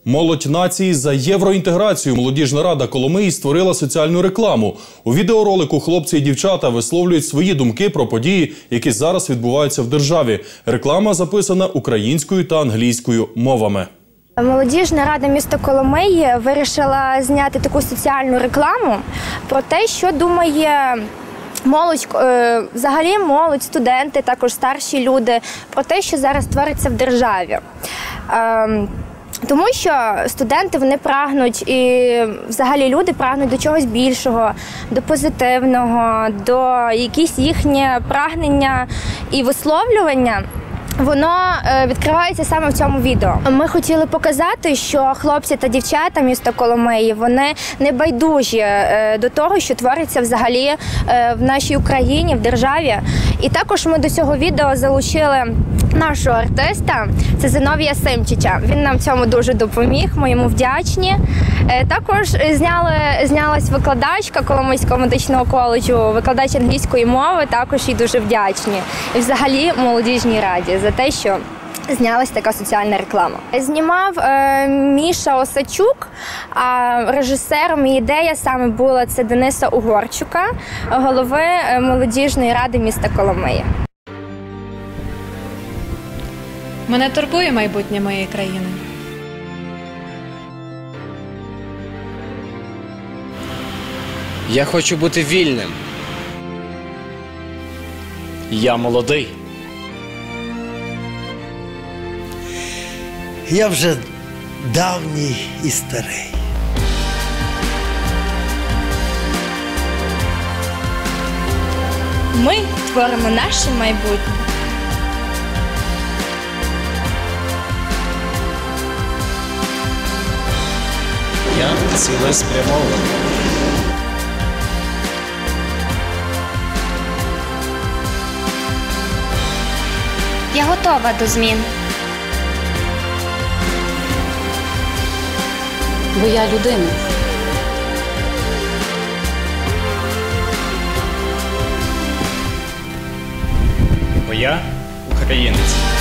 Молодь нації за євроінтеграцію. Молодіжна рада Коломиї створила соціальну рекламу. У відеоролику хлопці і дівчата висловлюють свої думки про події, які зараз відбуваються в державі. Реклама записана українською та англійською мовами. Молодіжна рада міста Коломиї вирішила зняти таку соціальну рекламу про те, що думає молодь, взагалі молодь, студенти, також старші люди, про те, що зараз твориться в державі. Тому що студенти, вони прагнуть, і взагалі люди прагнуть до чогось більшого, до позитивного, до якісь їхнє прагнення і висловлювання. Воно відкривається саме в цьому відео. Ми хотіли показати, що хлопці та дівчата міста Коломиї, вони не байдужі до того, що твориться взагалі в нашій Україні, в державі. І також ми до цього відео залучили нашого артиста, це Зиновія Симчича. Він нам в цьому дуже допоміг, ми йому вдячні. Також знялась викладачка Коломийського медичного коледжу, викладач англійської мови, також їй дуже вдячні. І взагалі молодіжній раді за те, що знялась така соціальна реклама. Знімав Міша Осадчук, а режисером і ідея саме була це Дениса Угорчука, голови молодіжної ради міста Коломиї. Мене турбує майбутнє моєї країни. Я хочу бути вільним. Я молодий. Я вже давній і старий. Ми творимо наше майбутнє. Я цілеспрямований. Я готова до змін. Бо я людина. Бо я українець.